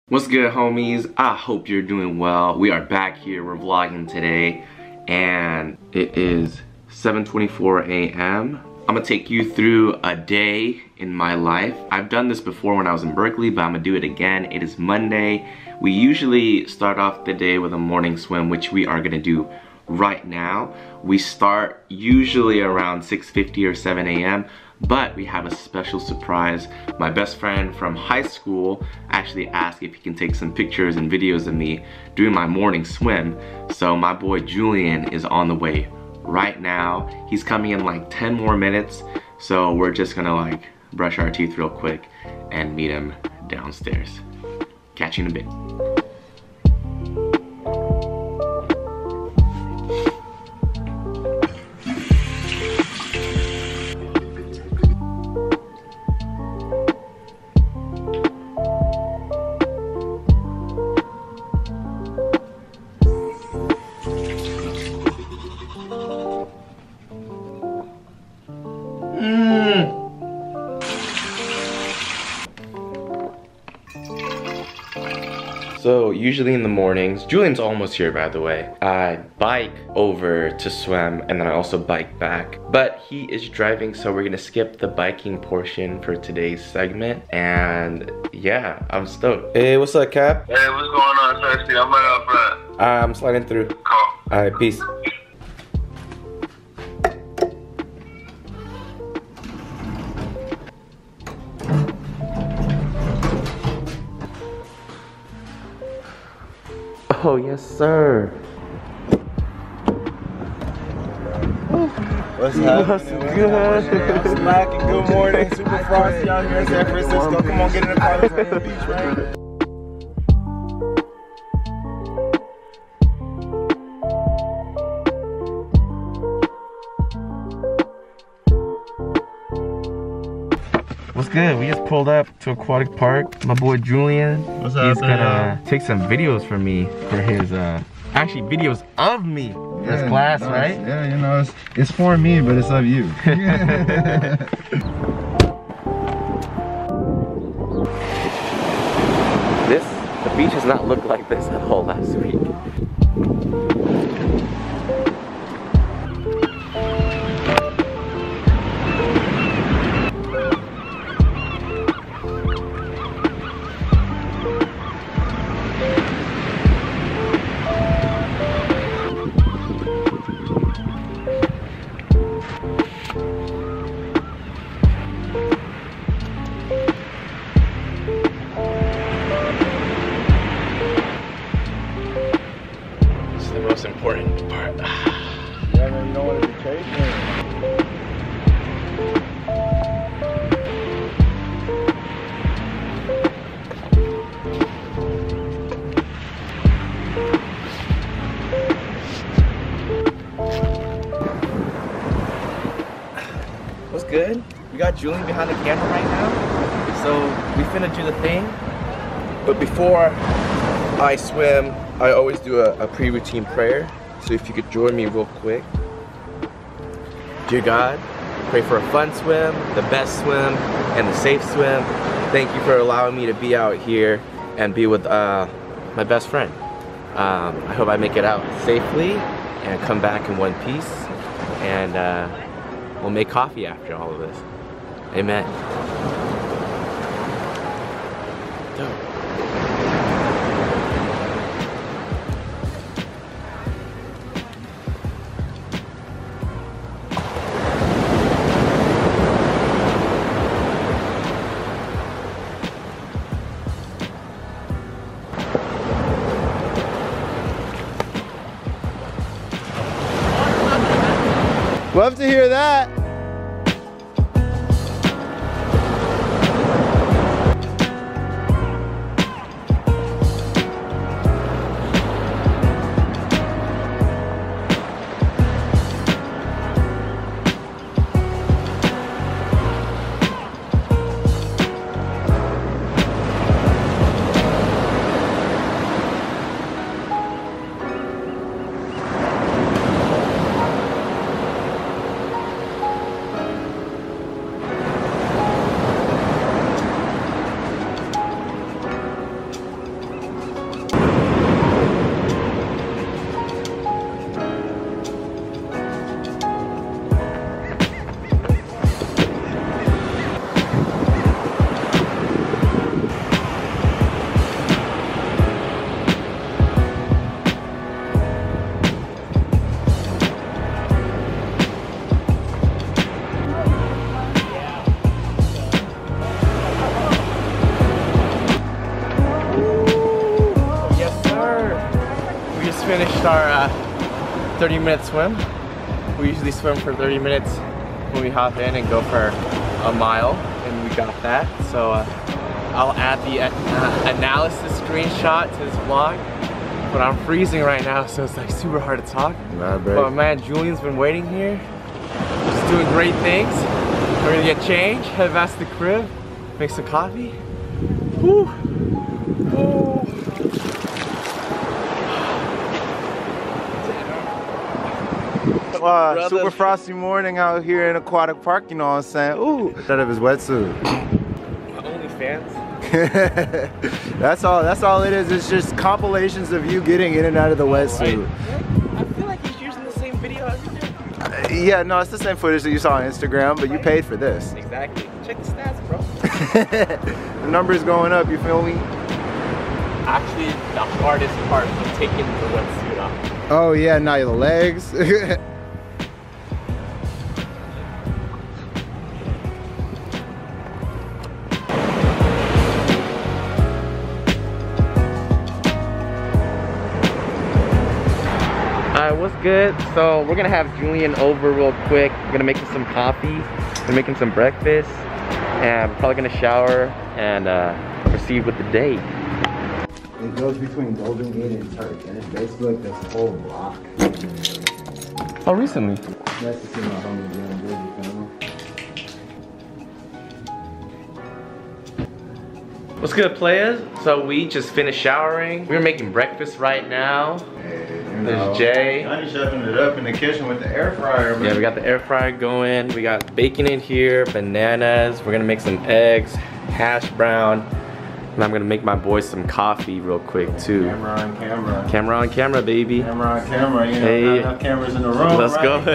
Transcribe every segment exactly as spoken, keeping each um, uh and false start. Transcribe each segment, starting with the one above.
What's good, homies? I hope you're doing well. We are back here. We're vlogging today and it is seven twenty-four a m I'm gonna take you through a day in my life. I've done this before when I was in Berkeley, but I'm gonna do it again. It is Monday. We usually start off the day with a morning swim, which we are gonna do right now. We start usually around six fifty or seven a m but we have a special surprise. My best friend from high school actually asked if he can take some pictures and videos of me doing my morning swim. So my boy Julian is on the way right now. He's coming in like ten more minutes. So we're just gonna like brush our teeth real quick and meet him downstairs. Catch you in a bit. So usually in the mornings, Julian's almost here by the way, I bike over to swim and then I also bike back. But he is driving, so we're gonna skip the biking portion for today's segment. And yeah, I'm stoked. Hey, what's up, Cap? Hey, what's going on, Thirsty? I'm right up front. I'm sliding through. Cool. Alright, peace. Oh, yes, sir. What's happening? What's good? I'm slacking. Good morning. Super frosty out here in San Francisco. Come on, get in the car. Let's hit the beach, right? What's good? We just pulled up to Aquatic Park. My boy Julian. What's He's happening? gonna take some videos for me for his, uh, actually videos of me for his class, nice. right? Yeah, you know, it's, it's for me, but it's of you. This, the beach has not looked like this at all last week. Most important part. Yeah, man, you don't want to be chasing. What's good? We got Julian behind the camera right now. So we finna do the thing. But before I swim, I always do a, a pre-routine prayer. So if you could join me real quick. Dear God, pray for a fun swim, the best swim, and the safe swim. Thank you for allowing me to be out here and be with uh, my best friend. Um, I hope I make it out safely and come back in one piece. And uh, we'll make coffee after all of this. Amen. Dope. Love to hear that. finished our uh, thirty minute swim. We usually swim for thirty minutes when we hop in and go for a mile, and we got that. So uh, I'll add the uh, analysis screenshot to this vlog. But I'm freezing right now, so it's like super hard to talk. Nah, but man, Julian's been waiting here. Just doing great things. We're gonna get changed, head back to the crib, make some coffee. Woo! Oh. Uh, super frosty morning out here in Aquatic Park, you know what I'm saying? Ooh, instead of his wetsuit. OnlyFans. That's all. That's all it is. It's just compilations of you getting in and out of the wetsuit. I feel like he's using the same video every day. Uh, yeah, no, it's the same footage that you saw on Instagram, but you paid for this. Exactly. Check the stats, bro. The number's going up. You feel me? Actually, the hardest part was taking the wetsuit off. Oh yeah, now your legs. Alright, what's good? So we're gonna have Julian over real quick. We're gonna make him some coffee. We're making some breakfast, and we're probably gonna shower and uh, proceed with the day. It goes between Golden Gate and Turk, and it's basically like this whole block. Oh, recently? Nice to see my homie doing good, you feel me? What's good, players? So we just finished showering. We're making breakfast right now. Hey, you There's know, Jay. Yanni shoving it up in the kitchen with the air fryer, man. Yeah, we got the air fryer going. We got bacon in here, bananas. We're gonna make some eggs, hash brown. And I'm gonna make my boys some coffee real quick too. Camera on camera. Camera on camera, baby. Camera on camera. You know, Hey. not enough cameras in the room. Let's right? go.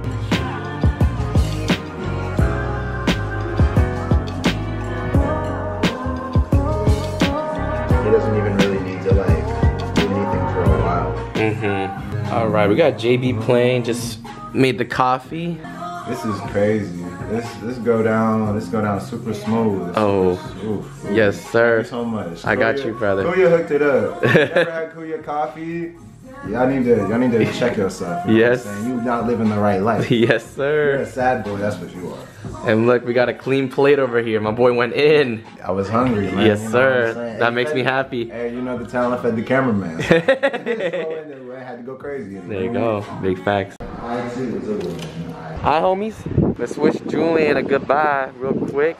He doesn't even really need to like do anything for a while. Mm-hmm. All right, we got J B playing. Just made the coffee. This is crazy. This this go down. This go down super smooth. Oh. Oof, oof. Yes, sir. Thank you so much. I got Kuya- you, brother. Kuya hooked it up. If you ever had Kuya coffee? Y'all need to y'all need to check yourself. You know Yes. what I'm saying? You not living the right life. Yes, You're a sir. sad boy. That's what you are. And look, we got a clean plate over here. My boy went in. I was hungry, man. Yes, you know sir. what I'm saying? That Hey, makes fed- me happy. Hey, you know the talent fed the cameraman. So, I had to go crazy. There you go. Big facts. I too was a woman. Hi, homies. Let's wish Julian a goodbye real quick.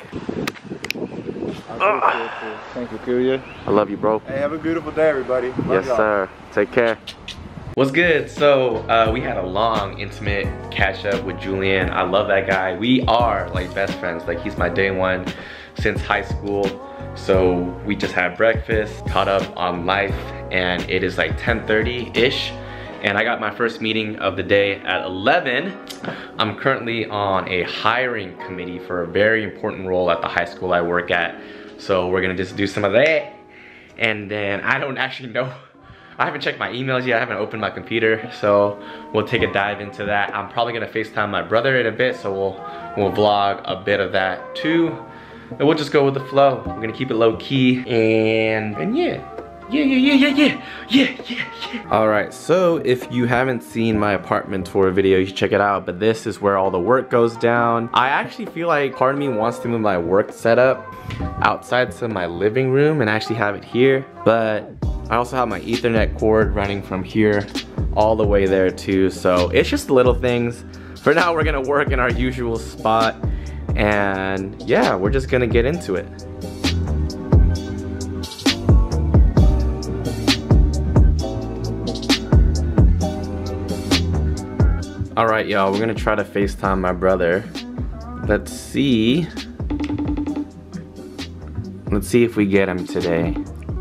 Thank you, Kuya. I love you, bro. Hey, have a beautiful day, everybody. Love Yes, y'all. sir. Take care. What's good? So uh, we had a long, intimate catch up with Julian. I love that guy. We are like best friends. Like he's my day one since high school. So we just had breakfast, caught up on life, and it is like ten thirty-ish. And I got my first meeting of the day at eleven. I'm currently on a hiring committee for a very important role at the high school I work at. So we're gonna just do some of that. And then I don't actually know, I haven't checked my emails yet, I haven't opened my computer. So we'll take a dive into that. I'm probably gonna FaceTime my brother in a bit, so we'll, we'll vlog a bit of that too. And we'll just go with the flow. We're gonna keep it low key, and, and yeah. Yeah, yeah, yeah, yeah, yeah, yeah, yeah, yeah. All right, so if you haven't seen my apartment tour video, you should check it out, but this is where all the work goes down. I actually feel like part of me wants to move my work setup outside to my living room and actually have it here, but I also have my Ethernet cord running from here all the way there too, so it's just little things. For now, we're gonna work in our usual spot, and yeah, we're just gonna get into it. All right, y'all, we're gonna try to FaceTime my brother. Let's see. Let's see if we get him today.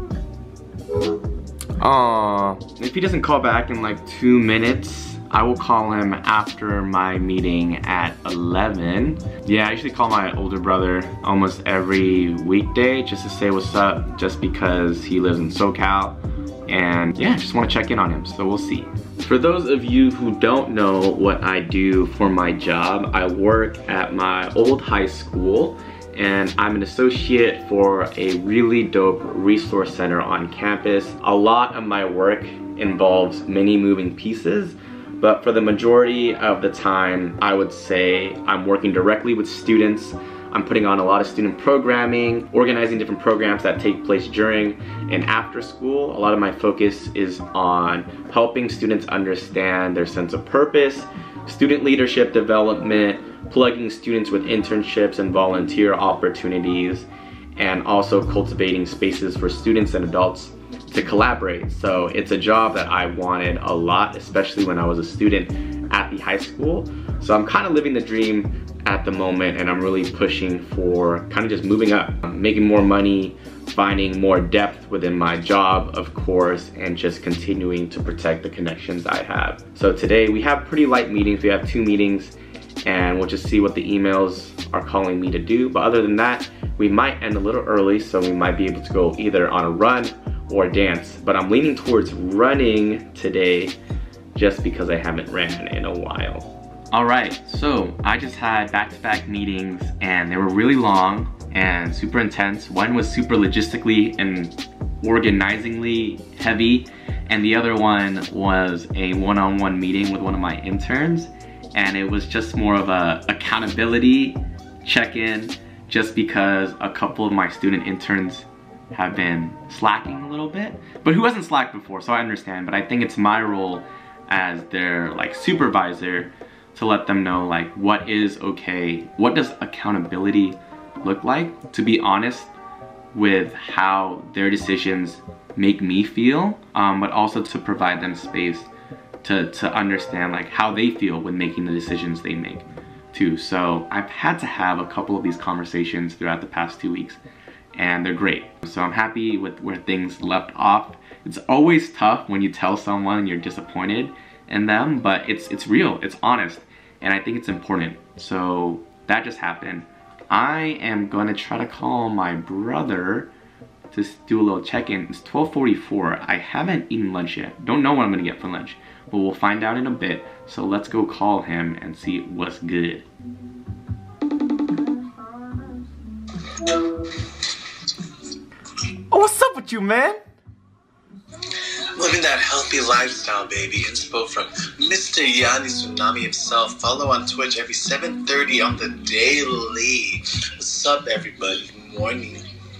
Aw, if he doesn't call back in like two minutes, I will call him after my meeting at eleven. Yeah, I usually call my older brother almost every weekday just to say what's up, just because he lives in SoCal. And yeah, just wanna check in on him, so we'll see. For those of you who don't know what I do for my job, I work at my old high school, and I'm an associate for a really dope resource center on campus. A lot of my work involves many moving pieces, but for the majority of the time, I would say I'm working directly with students. I'm putting on a lot of student programming, organizing different programs that take place during and after school. A lot of my focus is on helping students understand their sense of purpose, student leadership development, plugging students with internships and volunteer opportunities, and also cultivating spaces for students and adults to collaborate. So it's a job that I wanted a lot, especially when I was a student at the high school. So I'm kind of living the dream at the moment, and I'm really pushing for kind of just moving up, making more money, finding more depth within my job, of course, and just continuing to protect the connections I have. So today we have pretty light meetings. We have two meetings, and we'll just see what the emails are calling me to do. But other than that, we might end a little early, so we might be able to go either on a run or dance. But I'm leaning towards running today just because I haven't ran in a while. All right, so I just had back-to-back meetings, and they were really long and super intense. One was super logistically and organizingly heavy, and the other one was a one-on-one meeting with one of my interns, and it was just more of a accountability check-in, just because a couple of my student interns have been slacking a little bit. But who hasn't slacked before, so I understand. But I think it's my role as their like supervisor to let them know like what is okay, what does accountability look like, to be honest with how their decisions make me feel, um, but also to provide them space to, to understand like how they feel when making the decisions they make too. So I've had to have a couple of these conversations throughout the past two weeks, and they're great. So I'm happy with where things left off. It's always tough when you tell someone you're disappointed in them, but it's it's real, it's honest, and I think it's important. So that just happened. I am gonna try to call my brother to do a little check-in. It's twelve forty-four. I haven't eaten lunch yet. Don't know what I'm gonna get for lunch, but we'll find out in a bit. So let's go call him and see what's good. Oh, what's up with you, man? Living that healthy lifestyle, baby. Inspo from Mister Yanni Tsunami himself. Follow on Twitch every seven thirty on the daily. What's up, everybody? Good morning.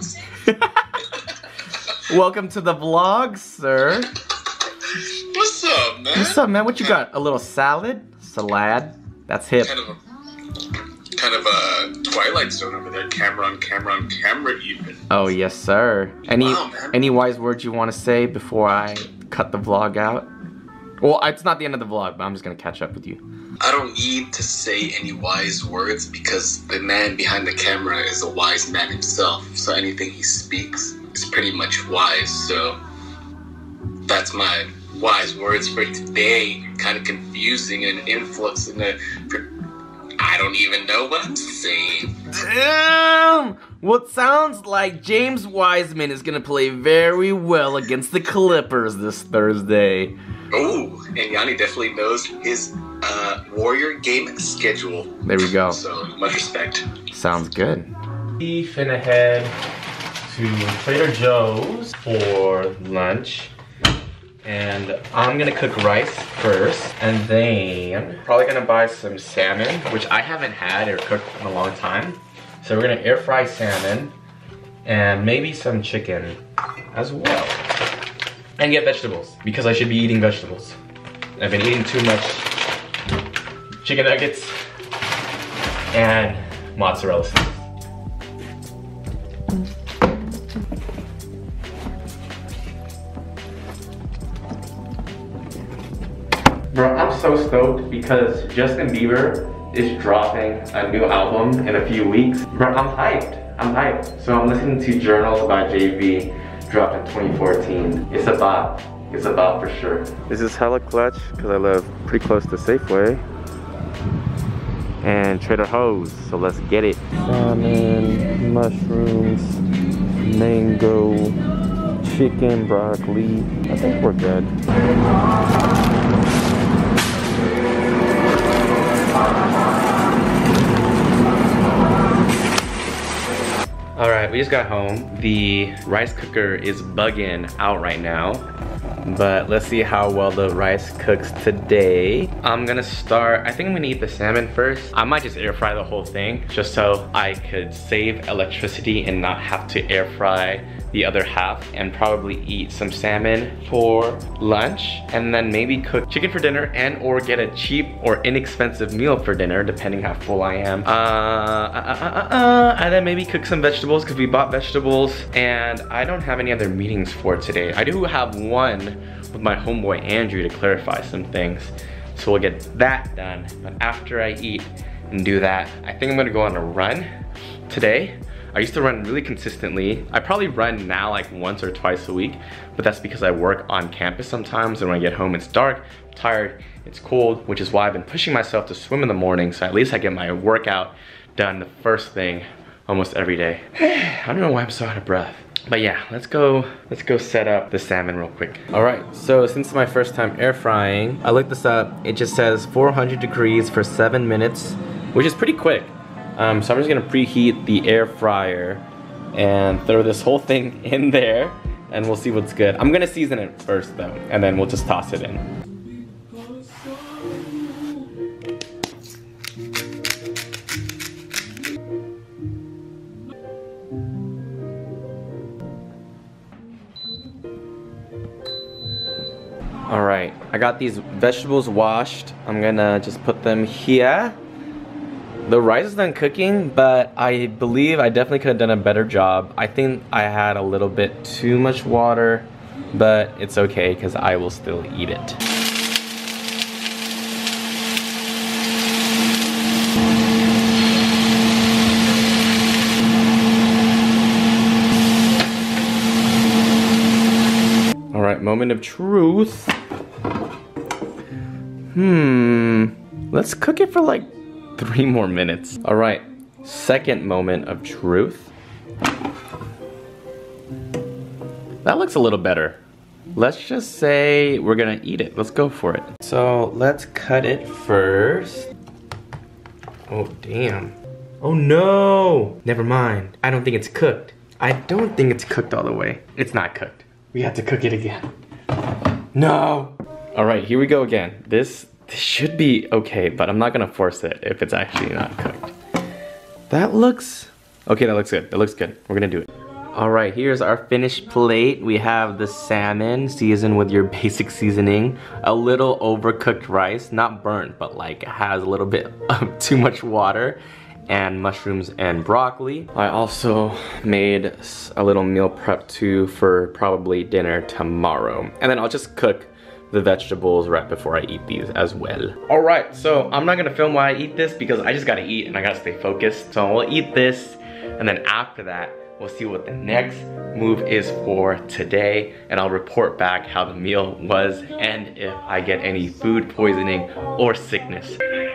Welcome to the vlog, sir. What's up, man? What's up, man? What you got? A little salad? Salad? That's hip. Kind of a, kind of a Twilight Zone over there. Camera on camera on camera even. Oh, yes, sir. Any Wow, man. any wise words you want to say before I cut the vlog out? Well, it's not the end of the vlog, but I'm just going to catch up with you. I don't need to say any wise words because the man behind the camera is a wise man himself. So anything he speaks is pretty much wise. So that's my wise words for today. Kind of confusing and influx in the... I don't even know what I'm saying. Damn! What sounds like James Wiseman is gonna play very well against the Clippers this Thursday. Oh, and Yanni definitely knows his uh, Warrior game schedule. There we go. So, much respect. Sounds good. We finna head to Trader Joe's for lunch. And I'm gonna cook rice first, and then probably gonna buy some salmon, which I haven't had or cooked in a long time. So we're gonna air fry salmon and maybe some chicken as well. And get vegetables, because I should be eating vegetables. I've been eating too much chicken nuggets and mozzarella sticks. Bro, I'm so stoked because Justin Bieber is dropping a new album in a few weeks. Bro, I'm hyped. I'm hyped. So I'm listening to Journals by J V, dropped in twenty fourteen. It's a bop. It's a bop for sure. This is hella clutch because I live pretty close to Safeway and Trader Joe's. So let's get it. Salmon, mushrooms, mango, chicken, broccoli. I think we're good. All right, we just got home. The rice cooker is bugging out right now, but let's see how well the rice cooks today. I'm gonna start, I think I'm gonna eat the salmon first. I might just air fry the whole thing just so I could save electricity and not have to air fry the other half, and probably eat some salmon for lunch, and then maybe cook chicken for dinner and or get a cheap or inexpensive meal for dinner depending how full I am. Uh, uh, uh, uh, uh, and then maybe cook some vegetables because we bought vegetables, and I don't have any other meetings for today. I do have one with my homeboy Andrew to clarify some things, so we'll get that done. But after I eat and do that, I think I'm gonna go on a run today. I used to run really consistently. I probably run now like once or twice a week, but that's because I work on campus sometimes, and when I get home it's dark, I'm tired, it's cold, which is why I've been pushing myself to swim in the morning, so at least I get my workout done the first thing almost every day. I don't know why I'm so out of breath. But yeah, let's go, let's go set up the salmon real quick. All right, so since it's my first time air frying, I looked this up. It just says four hundred degrees for seven minutes, which is pretty quick. Um, so I'm just gonna preheat the air fryer and throw this whole thing in there, and we'll see what's good. I'm gonna season it first though, and then we'll just toss it in. All right, I got these vegetables washed. I'm gonna just put them here. The rice is done cooking, but I believe I definitely could have done a better job. I think I had a little bit too much water, but it's okay because I will still eat it. All right, moment of truth. Hmm, let's cook it for like three more minutes. All right, second moment of truth. That looks a little better. Let's just say we're gonna eat it. Let's go for it. So let's cut it first. Oh, damn. Oh no, never mind. I don't think it's cooked. I don't think it's cooked all the way. It's not cooked. We have to cook it again. No. All right, here we go again. This This should be okay, but I'm not gonna force it if it's actually not cooked. That looks, okay, that looks good, that looks good. We're gonna do it. All right, here's our finished plate. We have the salmon seasoned with your basic seasoning, a little overcooked rice, not burnt, but like has a little bit of too much water, and mushrooms and broccoli. I also made a little meal prep too for probably dinner tomorrow. And then I'll just cook the vegetables right before I eat these as well. All right, so I'm not gonna film while I eat this because I just gotta eat and I gotta stay focused. So we'll eat this, and then after that, we'll see what the next move is for today, and I'll report back how the meal was and if I get any food poisoning or sickness.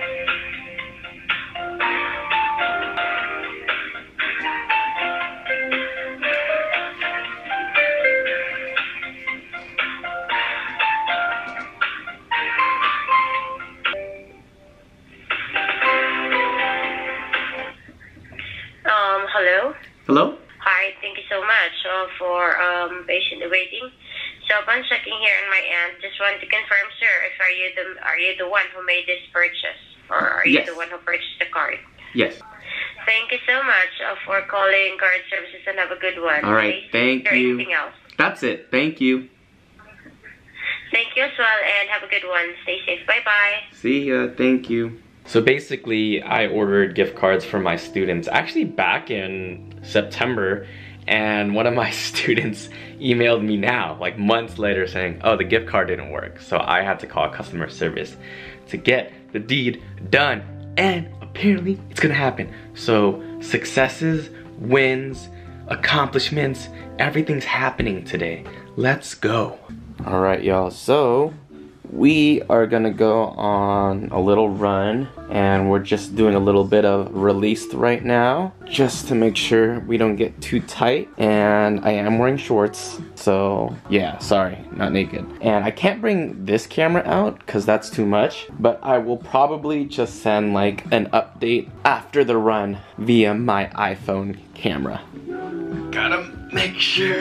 Hello? Hello? Hi, thank you so much uh, for um, patiently waiting. So upon checking here on my end, just want to confirm, sir, if are you the are you the one who made this purchase, or are you Yes. the one who purchased the card? Yes. Thank you so much uh, for calling Card Services, and have a good one. All right, Okay? thank Is there you. anything else? That's it, thank you. Thank you as well, and have a good one. Stay safe. Bye bye. See ya, thank you. So basically, I ordered gift cards for my students actually back in September, and one of my students emailed me now, like months later, saying, oh, the gift card didn't work. So I had to call customer service to get the deed done, and apparently it's gonna happen. So successes, wins, accomplishments, everything's happening today. Let's go. All right, y'all, so we are gonna go on a little run, and we're just doing a little bit of released right now, just to make sure we don't get too tight. And I am wearing shorts, so yeah, sorry, not naked. And I can't bring this camera out because that's too much, but I will probably just send like an update after the run via my iPhone camera. Gotta make sure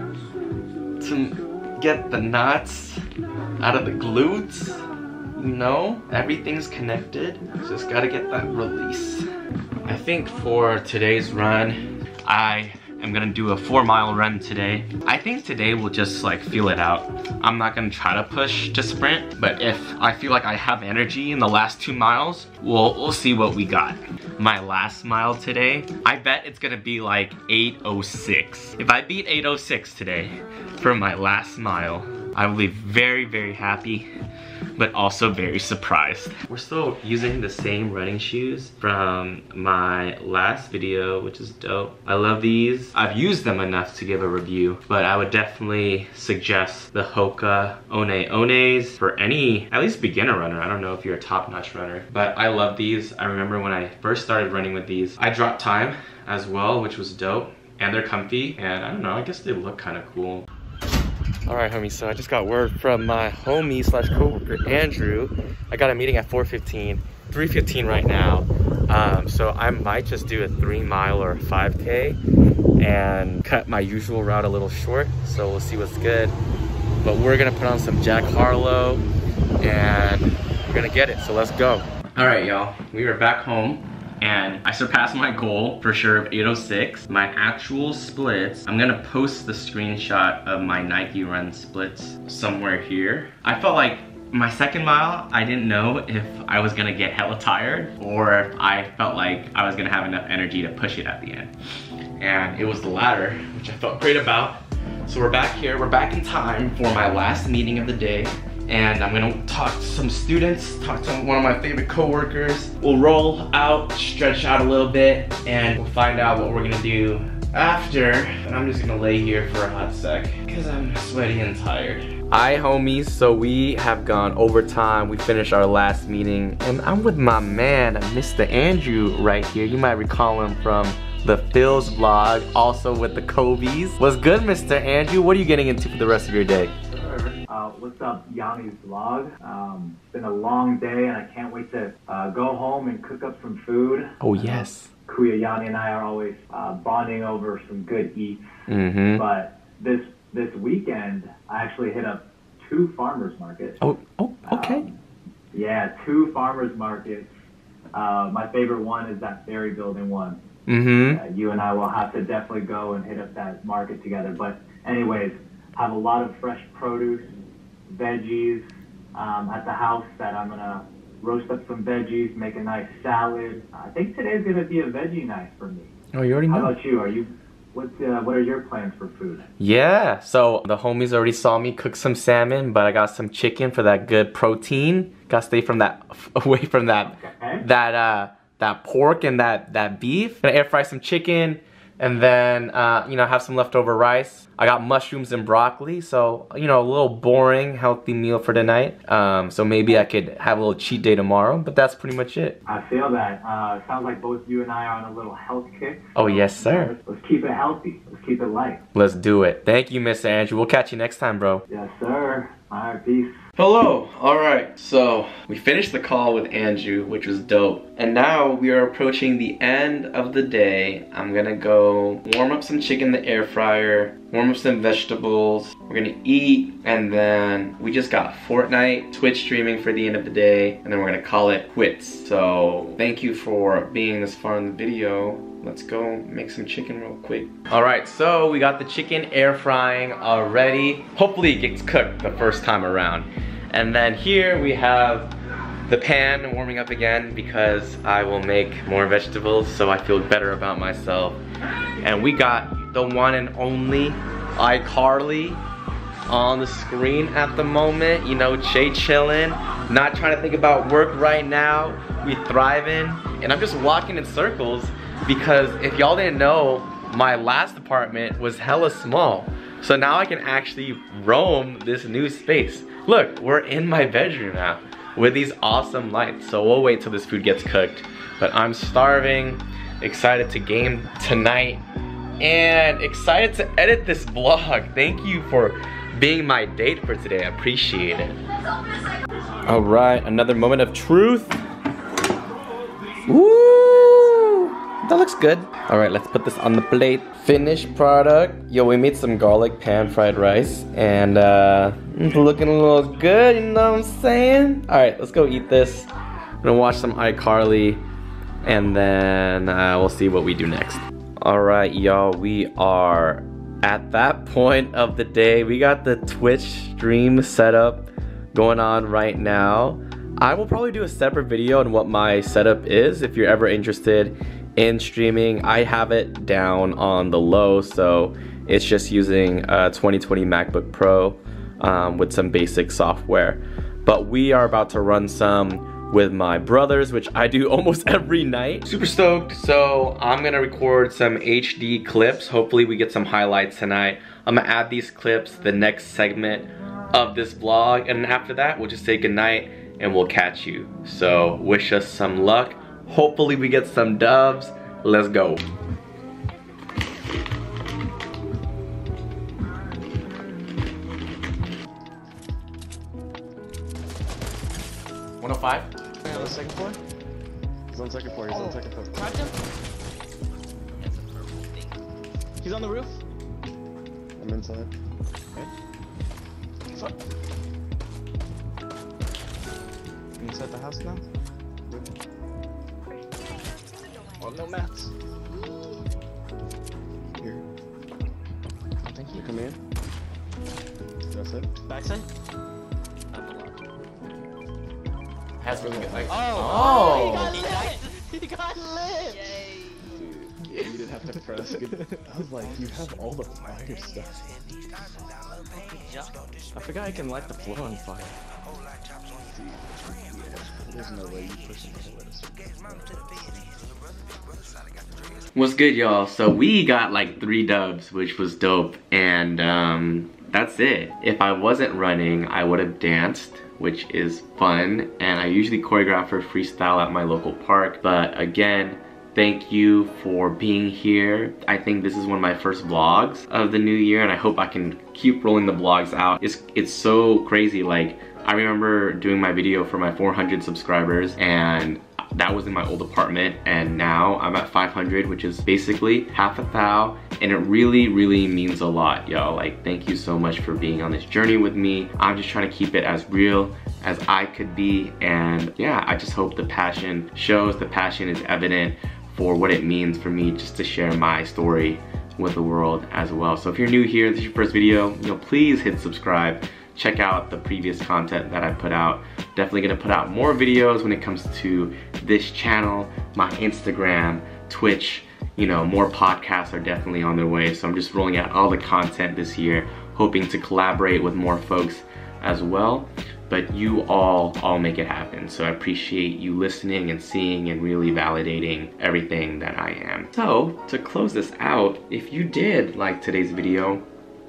to get the knots out of the glutes. You know, everything's connected. Just gotta get that release. I think for today's run, I am gonna do a four mile run today. I think today we'll just like feel it out. I'm not gonna try to push to sprint, but if I feel like I have energy in the last two miles, we'll, we'll see what we got. My last mile today, I bet it's gonna be like eight oh six. If I beat eight oh six today for my last mile, I will be very, very happy, but also very surprised. We're still using the same running shoes from my last video, which is dope. I love these. I've used them enough to give a review, but I would definitely suggest the Hoka One Ones for any, at least beginner runner. I don't know if you're a top-notch runner, but I love these. I remember when I first started running with these, I dropped time as well, which was dope, and they're comfy, and I don't know, I guess they look kind of cool. All right, homie, so I just got word from my homie slash coworker, Andrew. I got a meeting at four fifteen, three fifteen right now. Um, so I might just do a three mile or a five K and cut my usual route a little short. So we'll see what's good. But we're gonna put on some Jack Harlow and we're gonna get it, so let's go. All right, y'all, we are back home. And I surpassed my goal for sure of eight oh six. My actual splits, I'm gonna post the screenshot of my Nike Run splits somewhere here. I felt like my second mile, I didn't know if I was gonna get hella tired or if I felt like I was gonna have enough energy to push it at the end. And it was the latter, which I felt great about. So we're back here, we're back in time for my last meeting of the day. And I'm gonna talk to some students, talk to one of my favorite coworkers. We'll roll out, stretch out a little bit, and we'll find out what we're gonna do after. And I'm just gonna lay here for a hot sec, because I'm sweaty and tired. Hi homies, so we have gone overtime. We finished our last meeting, and I'm with my man, Mister Andrew right here. You might recall him from the Phil's vlog, also with the Kobe's. What's good, Mister Andrew? What are you getting into for the rest of your day? Uh, what's up, Yanni's vlog? Um, it's been a long day and I can't wait to uh, go home and cook up some food. Oh yes. Uh, Kuya, Yanni and I are always uh, bonding over some good eats. Mm-hmm. But this this weekend, I actually hit up two farmers markets. Oh, oh, okay. Um, yeah, two farmers markets. Uh, my favorite one is that Berry Building one. Mm-hmm. Uh, you and I will have to definitely go and hit up that market together. But anyways, have a lot of fresh produce, veggies um, at the house that I'm gonna roast up some veggies, make a nice salad. I think today's gonna be a veggie night for me. Oh, you already know. How about you? Are you? What's uh, what are your plans for food? Yeah, so the homies already saw me cook some salmon, but I got some chicken for that good protein. Gotta stay from that, away from that, Okay. that uh, that pork and that that beef. Gonna air fry some chicken, and then uh, you know, have some leftover rice. I got mushrooms and broccoli, so you know, a little boring, healthy meal for tonight. Um, so maybe I could have a little cheat day tomorrow, but that's pretty much it. I feel that. Uh, sounds like both you and I are on a little health kick. Oh yes, sir. Let's keep it healthy. Let's keep it light. Let's do it. Thank you, Mister Andrew. We'll catch you next time, bro. Yes, sir. All right, peace. Hello. All right, so we finished the call with Andrew, which was dope. And now we are approaching the end of the day. I'm gonna go warm up some chicken in the air fryer, warm up some vegetables. We're gonna eat, and then we just got Fortnite, Twitch streaming for the end of the day, and then we're gonna call it quits. So thank you for being this far in the video. Let's go make some chicken real quick. All right, so we got the chicken air frying already. Hopefully it gets cooked the first time around. And then here we have the pan warming up again because I will make more vegetables, so I feel better about myself. And we got the one and only iCarly on the screen at the moment. You know, Che chillin', not trying to think about work right now. We thriving, and I'm just walking in circles because if y'all didn't know, my last apartment was hella small. So now I can actually roam this new space. Look, we're in my bedroom now with these awesome lights. So we'll wait till this food gets cooked. But I'm starving, excited to game tonight, and excited to edit this vlog. Thank you for being my date for today. I appreciate it. All right, another moment of truth. Woo! That looks good. All right, let's put this on the plate. Finished product. Yo, we made some garlic pan fried rice, and uh, it's looking a little good, you know what I'm saying? All right, let's go eat this. I'm gonna watch some iCarly, and then uh, we'll see what we do next. All right, y'all, we are at that point of the day. We got the Twitch stream setup going on right now. I will probably do a separate video on what my setup is if you're ever interested in streaming. I have it down on the low, so it's just using a twenty twenty MacBook Pro um, with some basic software. But we are about to run some with my brothers, which I do almost every night. Super stoked. So I'm gonna record some H D clips. Hopefully we get some highlights tonight. I'm gonna add these clips to the next segment of this vlog, and after that we'll just say goodnight and we'll catch you. So wish us some luck. Hopefully we get some dubs. Let's go. one oh five? On the second floor? He's on second floor, he's Oh. on second floor. Cracked him? He's on the roof. I'm inside. Fuck. You inside the house now? Oh, no mats. Here. Oh, thank you. You come in. That's it. Backside? Has really good, like, Oh! oh. He got lit! He got lit! Dude, you didn't have to press. Good. I was like, you have all the fire stuff. I forgot I can light the floor on fire. Dude, there's no way you push it to let us. What's good, y'all? So we got like three dubs, which was dope, and um, that's it. If I wasn't running, I would have danced, which is fun, and I usually choreograph or freestyle at my local park. But again, thank you for being here. I think this is one of my first vlogs of the new year, and I hope I can keep rolling the vlogs out. It's, it's so crazy. Like, I remember doing my video for my four hundred subscribers, and that was in my old apartment, and now I'm at five hundred, which is basically half a thou, and it really, really means a lot, y'all. Like, thank you so much for being on this journey with me. I'm just trying to keep it as real as I could be, and yeah, I just hope the passion shows, the passion is evident for what it means for me just to share my story with the world as well. So if you're new here, this is your first video, you know, please hit subscribe. Check out the previous content that I put out. Definitely gonna put out more videos when it comes to this channel, my Instagram, Twitch, you know, more podcasts are definitely on their way. So I'm just rolling out all the content this year, hoping to collaborate with more folks as well. But you all, all make it happen. So I appreciate you listening and seeing and really validating everything that I am. So to close this out, if you did like today's video,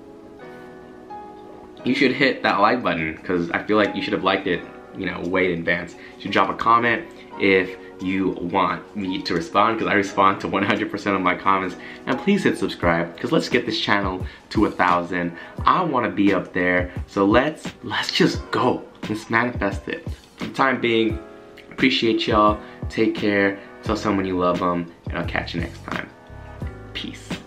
you should hit that like button, because I feel like you should have liked it, you know, way in advance. You should drop a comment if you want me to respond, because I respond to one hundred percent of my comments. And please hit subscribe, because let's get this channel to a thousand. I want to be up there, so let's let's just go. Let's manifest it. For the time being, appreciate y'all. Take care. Tell someone you love them, and I'll catch you next time. Peace.